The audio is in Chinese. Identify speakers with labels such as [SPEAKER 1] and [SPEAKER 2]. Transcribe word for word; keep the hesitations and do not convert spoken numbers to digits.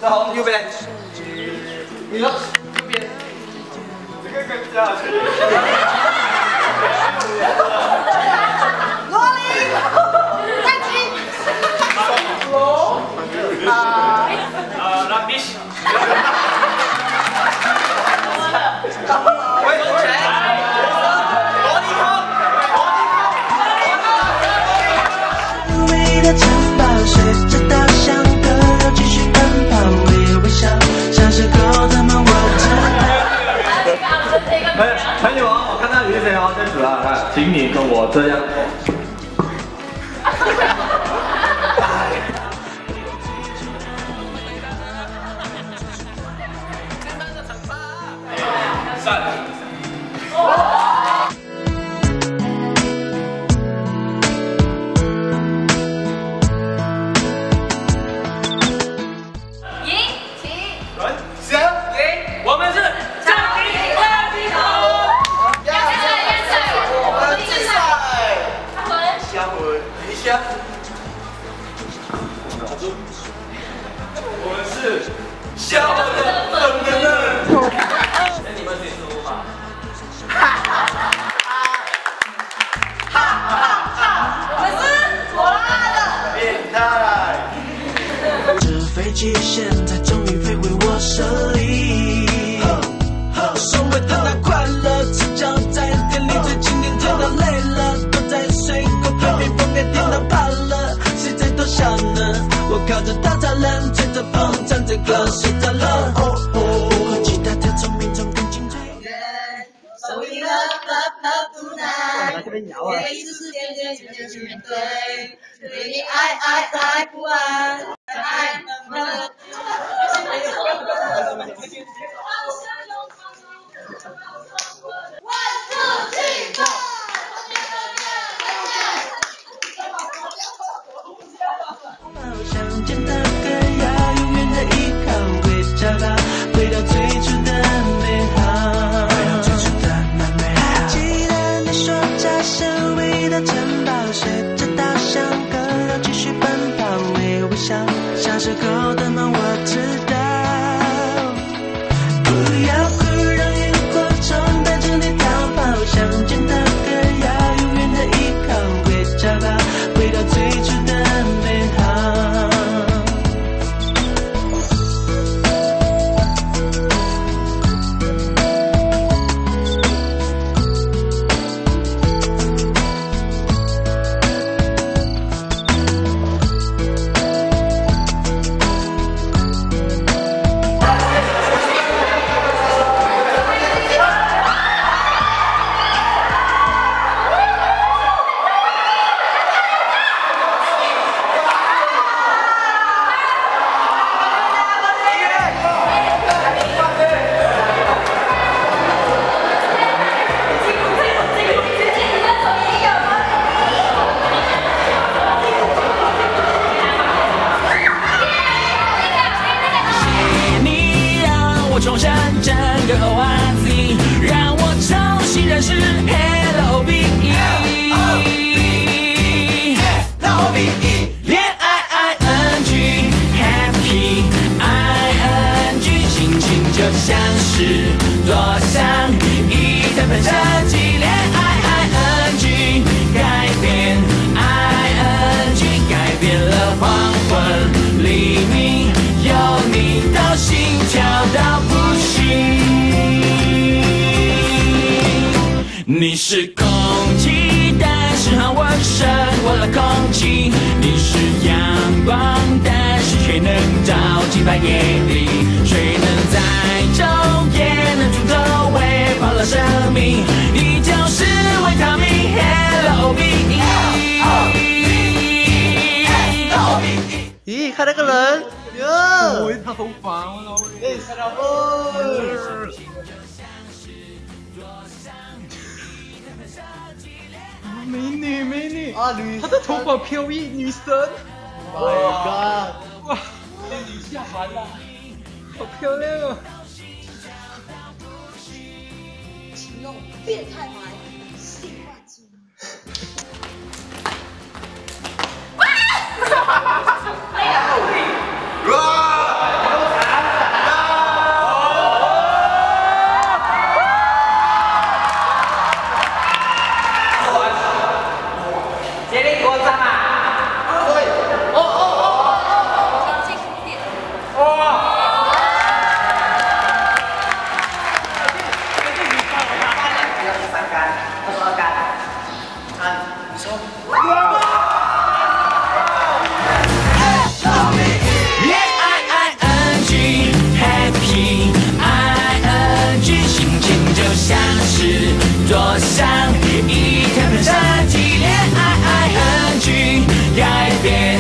[SPEAKER 1] 大红右边，你呢？右边，这个更下去。
[SPEAKER 2] 罗琳，站起。罗。啊。啊，那必须。喂，谁？罗尼康。
[SPEAKER 3] 的城堡随着稻香河流继续奔跑，微微笑，像是狗的梦我知道。
[SPEAKER 4] 哎，美女王，我看到有一谁哦，开始了，看，请你跟我这样。
[SPEAKER 1] 三。
[SPEAKER 4] 我们是小的本能人。那你们谁说话？哈哈哈哈哈！
[SPEAKER 2] 我们是火辣的
[SPEAKER 4] 变态。
[SPEAKER 3] 这飞机现在终于飞回我手里，所谓的那快乐，只交在店里最经典，听到累了，都在随口旁边封面听到怕了，谁在偷笑呢？我靠着大栅栏，吹着风，唱着歌，睡着了。哦哦，不会期待太聪明，从更精粹。
[SPEAKER 2] 手一个呵呵不难，也一直是点点点点去面对，对你爱爱爱不完，爱那么。One two three four。
[SPEAKER 3] 想见的歌要永远的依靠，会找到回到最初的美好。还记得你说家是唯一的城堡，随着稻香河流继续奔跑，微微笑，像是狗的梦我知道。不要哭，让萤火虫带着你逃跑。想见的歌要永远的依靠，会找到回到最初的美好。 重生整个 O R Z， 让我重新认识 L O V E。L O V E， 恋爱 I N G Happy I N G， 心情就像是多像一台喷射机。恋爱 I N G 改变 I N G， 改变了黄昏黎明，有你到心跳到。 你是空气，但是很温顺过了空气。你是阳光，但是却能照进白夜里。谁能在昼夜能煮透喂饱了生命？你就是维他命 L O V E。
[SPEAKER 1] 咦，看那个人哟！
[SPEAKER 4] 喂，他好烦哦！
[SPEAKER 1] 哎，看到不？
[SPEAKER 4] 美女，美女
[SPEAKER 1] 啊，女，
[SPEAKER 4] 她的头发飘逸，女神。
[SPEAKER 1] Oh my god！
[SPEAKER 4] 哇，女下凡了，好漂亮哦！
[SPEAKER 2] 请用变态牌性化之。哎呀！哇！
[SPEAKER 3] 上，一天分身体恋爱 I N G 改变。